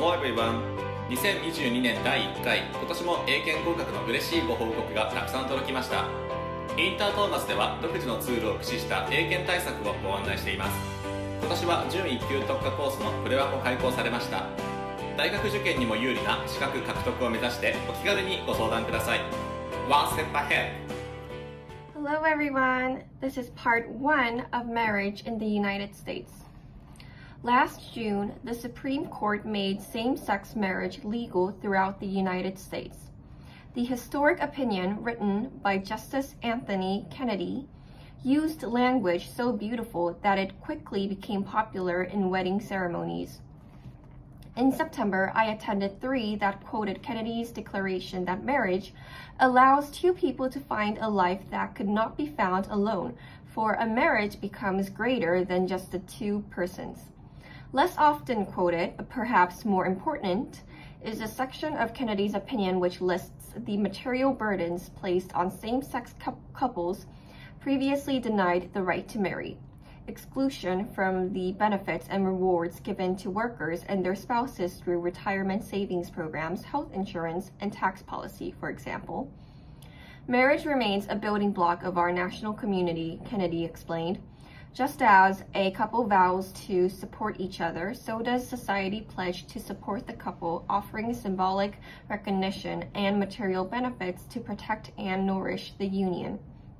Hello everyone! 2022年第1回、今年も英検合格の嬉しいご報告がたくさん届きました。インタートーマスでは独自のツールを駆使した英検対策をご案内しています。今年は準1級特化コースのプレワも開講されました。大学受験にも有利な資格獲得を目指してお気軽にご相談ください。One step ahead! Hello everyone, this is part 1 of marriage in the United States. Last June, the Supreme Court made same-sex marriage legal throughout the United States. The historic opinion written by Justice Anthony Kennedy used language so beautiful that it quickly became popular in wedding ceremonies. In September, I attended 3 that quoted Kennedy's declaration that marriage allows 2 people to find a life that could not be found alone, for a marriage becomes greater than just the 2 persons. Less often quoted, but perhaps more important, is a section of Kennedy's opinion which lists the material burdens placed on same-sex couples previously denied the right to marry. Exclusion from the benefits and rewards given to workers and their spouses through retirement savings programs, health insurance, and tax policy, for example. Marriage remains a building block of our national community, Kennedy explained. Just as a couple vows to support each other, so does society pledge to support the couple, offering symbolic recognition and material benefits to protect and nourish the union.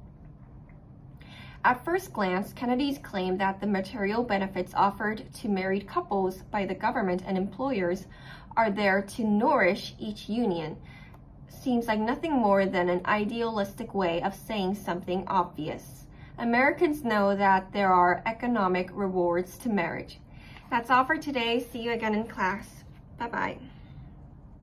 At first glance, Kennedy's claim that the material benefits offered to married couples by the government and employers are there to nourish each union seems like nothing more than an idealistic way of saying something obvious. Americans know that there are economic rewards to marriage. That's all for today. See you again in class. Bye-bye.